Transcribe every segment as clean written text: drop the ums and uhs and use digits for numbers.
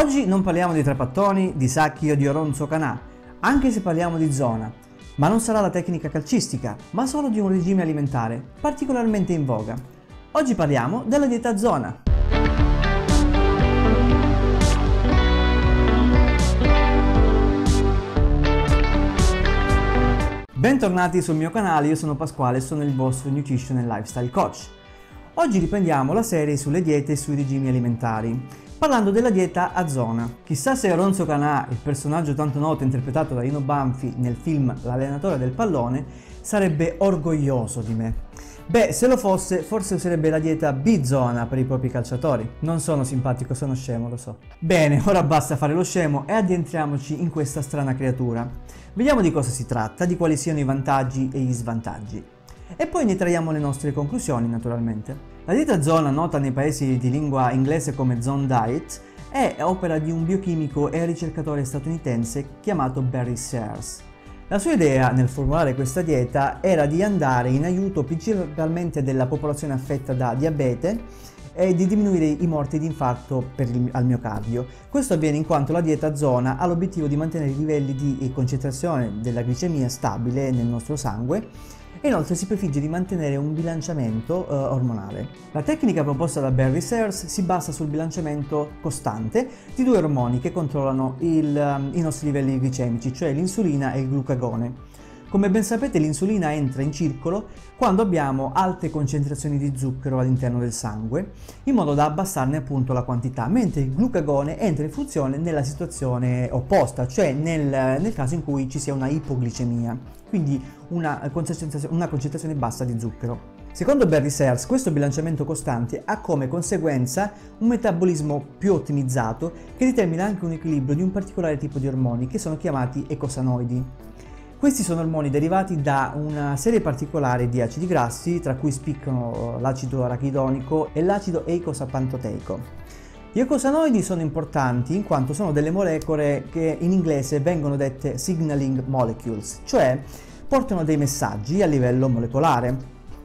Oggi non parliamo di trapattoni, di sacchi o di Oronzo Canà, anche se parliamo di zona, ma non sarà la tecnica calcistica, ma solo di un regime alimentare particolarmente in voga. Oggi parliamo della dieta zona. Bentornati sul mio canale, io sono Pasquale e sono il vostro Nutrition and Lifestyle Coach. Oggi riprendiamo la serie sulle diete e sui regimi alimentari, parlando della dieta a zona. Chissà se Oronzo Canà, il personaggio tanto noto interpretato da Lino Banfi nel film L'allenatore del pallone, sarebbe orgoglioso di me. Beh, se lo fosse, forse userebbe la dieta B-zona per i propri calciatori. Non sono simpatico, sono scemo, lo so. Bene, ora basta fare lo scemo e addentriamoci in questa strana creatura. Vediamo di cosa si tratta, di quali siano i vantaggi e gli svantaggi. E poi ne traiamo le nostre conclusioni, naturalmente. La dieta zona, nota nei paesi di lingua inglese come Zone Diet, è opera di un biochimico e ricercatore statunitense chiamato Barry Sears. La sua idea nel formulare questa dieta era di andare in aiuto principalmente della popolazione affetta da diabete e di diminuire i morti di infarto al miocardio. Questo avviene in quanto la dieta zona ha l'obiettivo di mantenere i livelli di concentrazione della glicemia stabile nel nostro sangue e inoltre si prefigge di mantenere un bilanciamento ormonale. La tecnica proposta da Barry Sears si basa sul bilanciamento costante di due ormoni che controllano i nostri livelli glicemici, cioè l'insulina e il glucagone. Come ben sapete, l'insulina entra in circolo quando abbiamo alte concentrazioni di zucchero all'interno del sangue, in modo da abbassarne appunto la quantità, mentre il glucagone entra in funzione nella situazione opposta, cioè nel caso in cui ci sia una ipoglicemia, quindi una concentrazione bassa di zucchero. Secondo Barry Sears, questo bilanciamento costante ha come conseguenza un metabolismo più ottimizzato che determina anche un equilibrio di un particolare tipo di ormoni che sono chiamati eicosanoidi. Questi sono ormoni derivati da una serie particolare di acidi grassi, tra cui spiccano l'acido arachidonico e l'acido eicosapantoteico. Gli eicosanoidi sono importanti in quanto sono delle molecole che in inglese vengono dette signaling molecules, cioè portano dei messaggi a livello molecolare,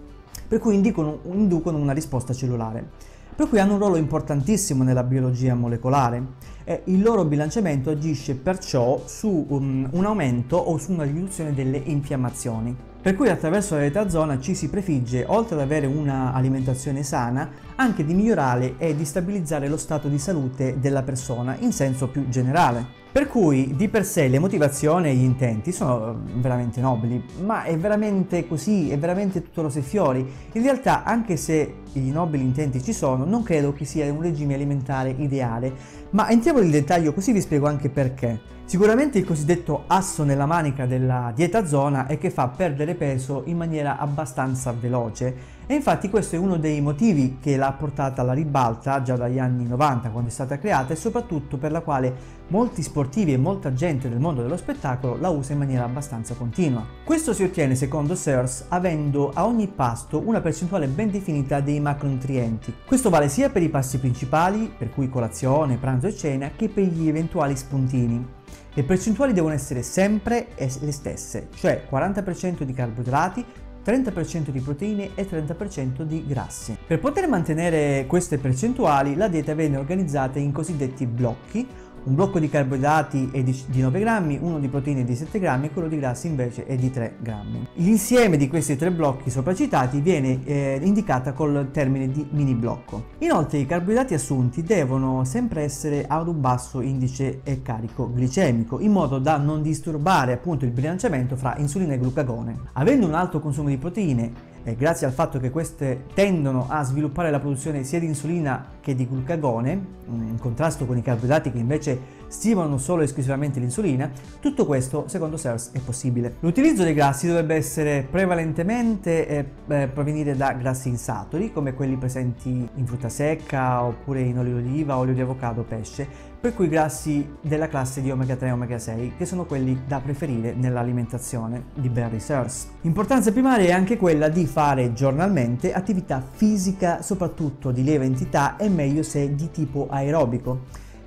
per cui inducono una risposta cellulare, per cui hanno un ruolo importantissimo nella biologia molecolare e il loro bilanciamento agisce perciò su un aumento o su una riduzione delle infiammazioni. Per cui attraverso la dieta zona ci si prefigge, oltre ad avere una alimentazione sana, anche di migliorare e di stabilizzare lo stato di salute della persona in senso più generale. Per cui di per sé le motivazioni e gli intenti sono veramente nobili, ma è veramente così, è veramente tutto rose e fiori. In realtà, anche se i nobili intenti ci sono, non credo che sia un regime alimentare ideale, ma entriamo nel dettaglio così vi spiego anche perché. Sicuramente il cosiddetto asso nella manica della dieta zona è che fa perdere peso in maniera abbastanza veloce e infatti questo è uno dei motivi che l'ha portata alla ribalta già dagli anni 90 quando è stata creata e soprattutto per la quale molti sportivi e molta gente del mondo dello spettacolo la usa in maniera abbastanza continua. Questo si ottiene secondo Sears avendo a ogni pasto una percentuale ben definita dei macronutrienti. Questo vale sia per i pasti principali, per cui colazione, pranzo e cena, che per gli eventuali spuntini. Le percentuali devono essere sempre le stesse, cioè 40% di carboidrati, 30% di proteine e 30% di grassi. Per poter mantenere queste percentuali, la dieta viene organizzata in cosiddetti blocchi. Un blocco di carboidrati è di 9 grammi, uno di proteine di 7 grammi e quello di grassi invece è di 3 grammi. L'insieme di questi tre blocchi sopracitati viene indicata col termine di mini blocco. Inoltre i carboidrati assunti devono sempre essere ad un basso indice e carico glicemico, in modo da non disturbare appunto il bilanciamento fra insulina e glucagone. Avendo un alto consumo di proteine, e grazie al fatto che queste tendono a sviluppare la produzione sia di insulina che di glucagone, in contrasto con i carboidrati che invece stimolano solo e esclusivamente l'insulina, tutto questo secondo Sears è possibile. L'utilizzo dei grassi dovrebbe essere prevalentemente provenire da grassi insaturi, come quelli presenti in frutta secca oppure in olio di oliva, olio di avocado, pesce, per cui grassi della classe di omega 3 e omega 6, che sono quelli da preferire nell'alimentazione di Barry Sears. L'importanza primaria è anche quella di fare giornalmente attività fisica, soprattutto di lieve entità e meglio se di tipo aerobico.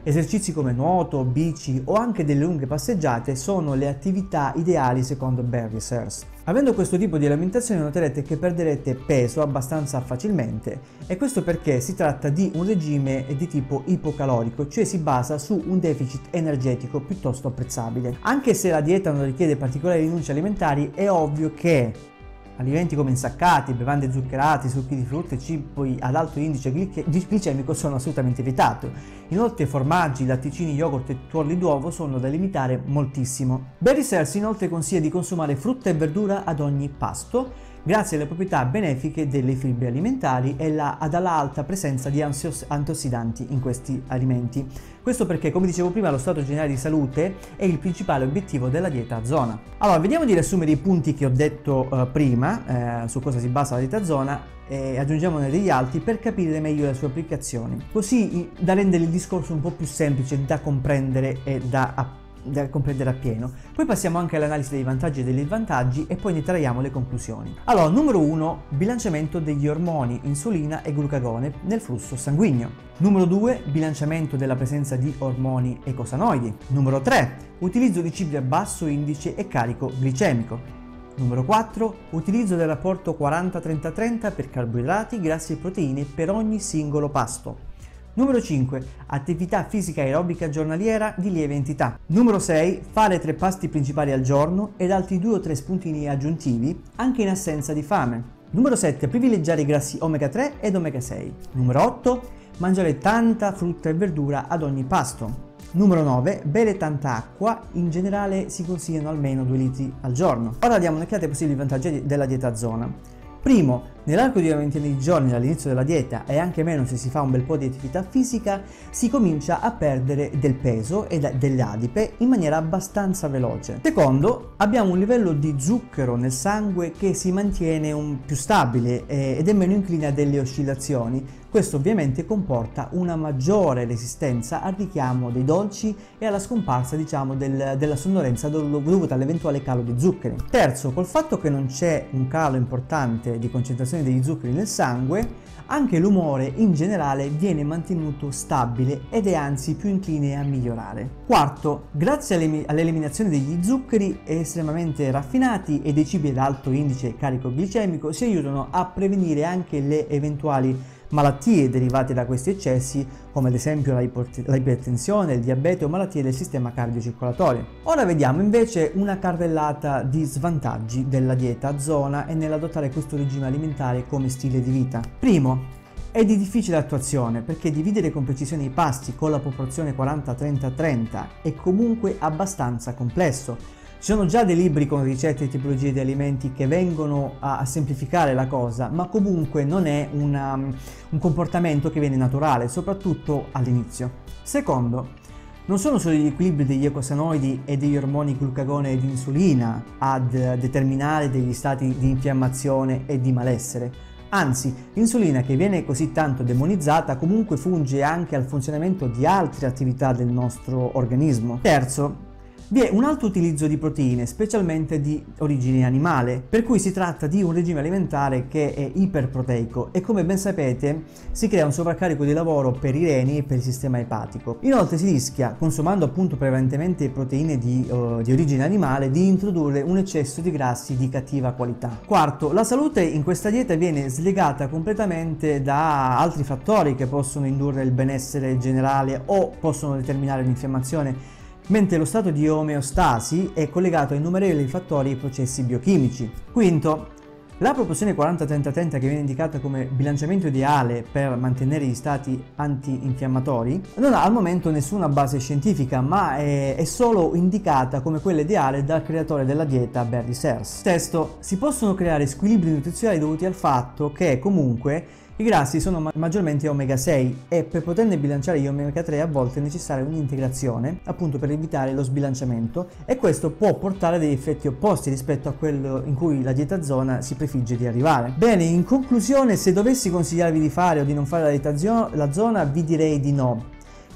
Esercizi come nuoto, bici o anche delle lunghe passeggiate sono le attività ideali secondo Barry Sears. Avendo questo tipo di alimentazione noterete che perderete peso abbastanza facilmente, e questo perché si tratta di un regime di tipo ipocalorico, cioè si basa su un deficit energetico piuttosto apprezzabile. Anche se la dieta non richiede particolari rinunce alimentari, è ovvio che alimenti come insaccati, bevande zuccherate, succhi di frutta e cibi ad alto indice glicemico sono assolutamente vietati. Inoltre formaggi, latticini, yogurt e tuorli d'uovo sono da limitare moltissimo. Barry Sears inoltre consiglia di consumare frutta e verdura ad ogni pasto, grazie alle proprietà benefiche delle fibre alimentari e alla alta presenza di antiossidanti in questi alimenti. Questo perché, come dicevo prima, lo stato generale di salute è il principale obiettivo della dieta a zona. Allora, vediamo di riassumere i punti che ho detto prima, su cosa si basa la dieta a zona, e aggiungiamone degli altri per capire meglio le sue applicazioni, così da rendere il discorso un po' più semplice da comprendere e da comprendere appieno. Poi passiamo anche all'analisi dei vantaggi e degli svantaggi e poi ne traiamo le conclusioni. Allora, numero 1, bilanciamento degli ormoni insulina e glucagone nel flusso sanguigno. Numero 2, bilanciamento della presenza di ormoni eicosanoidi. Numero 3, utilizzo di cibi a basso indice e carico glicemico. Numero 4, utilizzo del rapporto 40-30-30 per carboidrati, grassi e proteine per ogni singolo pasto. Numero 5, attività fisica aerobica giornaliera di lieve entità. Numero 6, fare 3 pasti principali al giorno ed altri 2 o 3 spuntini aggiuntivi anche in assenza di fame. Numero 7, privilegiare i grassi omega 3 ed omega 6. Numero 8, mangiare tanta frutta e verdura ad ogni pasto. Numero 9, bere tanta acqua, in generale si consigliano almeno 2 litri al giorno. Ora diamo un'occhiata ai possibili vantaggi della dieta a zona. Primo, nell'arco di una ventina di giorni dall'inizio della dieta e anche meno se si fa un bel po' di attività fisica, si comincia a perdere del peso e delle adipe in maniera abbastanza veloce. Secondo, abbiamo un livello di zucchero nel sangue che si mantiene più stabile ed è meno incline a delle oscillazioni. Questo ovviamente comporta una maggiore resistenza al richiamo dei dolci e alla scomparsa, della sonnolenza dovuta all'eventuale calo di zuccheri. Terzo, col fatto che non c'è un calo importante di concentrazione degli zuccheri nel sangue, anche l'umore in generale viene mantenuto stabile ed è anzi più incline a migliorare. Quarto, grazie all'eliminazione degli zuccheri estremamente raffinati e dei cibi ad alto indice carico glicemico, si aiutano a prevenire anche le eventuali malattie derivate da questi eccessi, come ad esempio l'ipertensione, il diabete o malattie del sistema cardiocircolatorio. Ora vediamo invece una carrellata di svantaggi della dieta a zona e nell'adottare questo regime alimentare come stile di vita. Primo, è di difficile attuazione perché dividere con precisione i pasti con la proporzione 40-30-30 è comunque abbastanza complesso. Ci sono già dei libri con ricette e tipologie di alimenti che vengono a semplificare la cosa, ma comunque non è un comportamento che viene naturale, soprattutto all'inizio. Secondo, non sono solo gli equilibri degli eicosanoidi e degli ormoni glucagone ed insulina ad determinare degli stati di infiammazione e di malessere. Anzi, l'insulina, che viene così tanto demonizzata, comunque funge anche al funzionamento di altre attività del nostro organismo. Terzo, vi è un alto utilizzo di proteine, specialmente di origine animale, per cui si tratta di un regime alimentare che è iperproteico e, come ben sapete, si crea un sovraccarico di lavoro per i reni e per il sistema epatico. Inoltre si rischia, consumando appunto prevalentemente proteine di origine animale, di introdurre un eccesso di grassi di cattiva qualità. Quarto, la salute in questa dieta viene slegata completamente da altri fattori che possono indurre il benessere generale o possono determinare l'infiammazione, mentre lo stato di omeostasi è collegato a innumerevoli fattori e processi biochimici. Quinto, la proporzione 40-30-30 che viene indicata come bilanciamento ideale per mantenere gli stati antinfiammatori non ha al momento nessuna base scientifica, ma è solo indicata come quella ideale dal creatore della dieta Barry Sears. Sesto, si possono creare squilibri nutrizionali dovuti al fatto che comunque i grassi sono maggiormente omega 6 e per poterne bilanciare gli omega 3 a volte è necessaria un'integrazione, appunto per evitare lo sbilanciamento, e questo può portare degli effetti opposti rispetto a quello in cui la dieta a zona si prefigge di arrivare. Bene, in conclusione, se dovessi consigliarvi di fare o di non fare la dieta a zona, vi direi di no.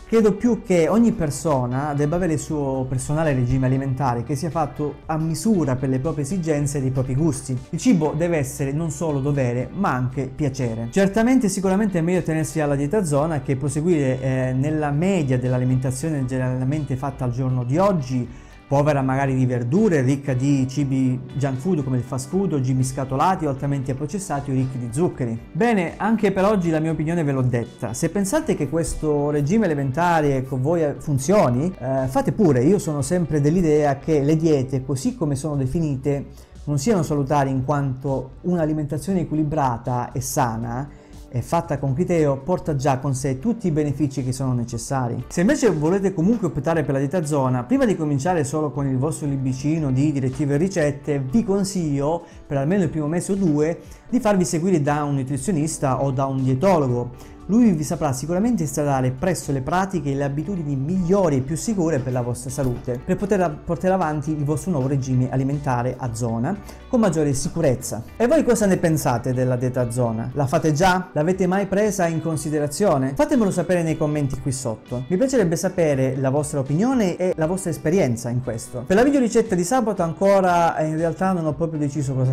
Credo più che ogni persona debba avere il suo personale regime alimentare che sia fatto a misura per le proprie esigenze e dei propri gusti. Il cibo deve essere non solo dovere, ma anche piacere. Certamente sicuramente è meglio tenersi alla dieta zona che proseguire nella media dell'alimentazione generalmente fatta al giorno di oggi, povera magari di verdure, ricca di cibi junk food come il fast food o cibi scatolati o altamente processati o ricchi di zuccheri. Bene, anche per oggi la mia opinione ve l'ho detta. Se pensate che questo regime alimentare con voi funzioni, fate pure. Io sono sempre dell'idea che le diete, così come sono definite, non siano salutari in quanto un'alimentazione equilibrata e sana e fatta con criterio porta già con sé tutti i benefici che sono necessari. Se invece volete comunque optare per la dieta zona, prima di cominciare solo con il vostro libricino di direttive e ricette, vi consiglio per almeno il primo mese o due di farvi seguire da un nutrizionista o da un dietologo. Lui vi saprà sicuramente installare presso le pratiche e le abitudini migliori e più sicure per la vostra salute, per poter portare avanti il vostro nuovo regime alimentare a zona con maggiore sicurezza. E voi cosa ne pensate della dieta a zona? La fate già? L'avete mai presa in considerazione? Fatemelo sapere nei commenti qui sotto. Mi piacerebbe sapere la vostra opinione e la vostra esperienza in questo. Per la video ricetta di sabato ancora in realtà non ho proprio deciso cosa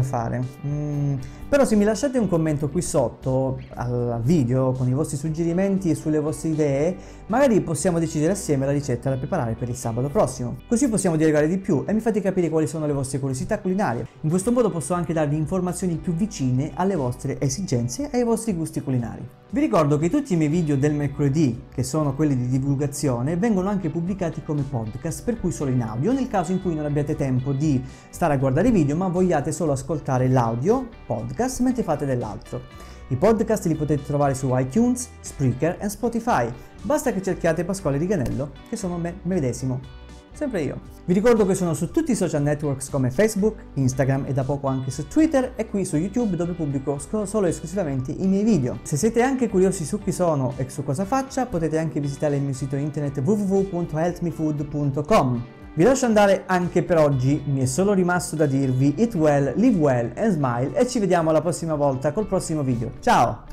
fare. Però se mi lasciate un commento qui sotto al video con i vostri suggerimenti e sulle vostre idee, magari possiamo decidere assieme la ricetta da preparare per il sabato prossimo. Così possiamo dialogare di più e mi fate capire quali sono le vostre curiosità culinarie. In questo modo posso anche darvi informazioni più vicine alle vostre esigenze e ai vostri gusti culinari. Vi ricordo che tutti i miei video del mercoledì, che sono quelli di divulgazione, vengono anche pubblicati come podcast, per cui solo in audio, nel caso in cui non abbiate tempo di stare a guardare i video ma vogliate solo ascoltare l'audio podcast mentre fate dell'altro. I podcast li potete trovare su iTunes, Spreaker e Spotify. Basta che cerchiate Pasquale Riganello, che sono me medesimo. Sempre io. Vi ricordo che sono su tutti i social networks come Facebook, Instagram e da poco anche su Twitter e qui su YouTube dove pubblico solo e esclusivamente i miei video. Se siete anche curiosi su chi sono e su cosa faccia, potete anche visitare il mio sito internet www.healthmefood.com. Vi lascio andare anche per oggi, mi è solo rimasto da dirvi eat well, live well and smile e ci vediamo alla prossima volta col prossimo video. Ciao!